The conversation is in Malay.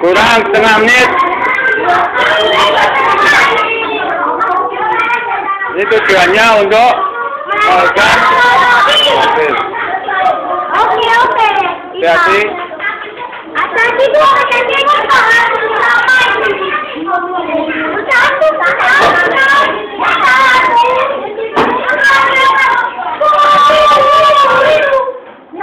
Kurang setengah menit. Ini tujuannya untuk melakukan proses. Oke. Hati-hati. Asal itu